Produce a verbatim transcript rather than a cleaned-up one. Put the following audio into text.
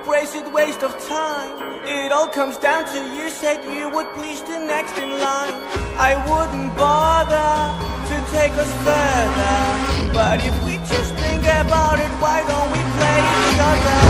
wasted waste of time. It all comes down to you said you would please the next in line. I wouldn't bother to take us further, but if we just think about it, why don't we play each other?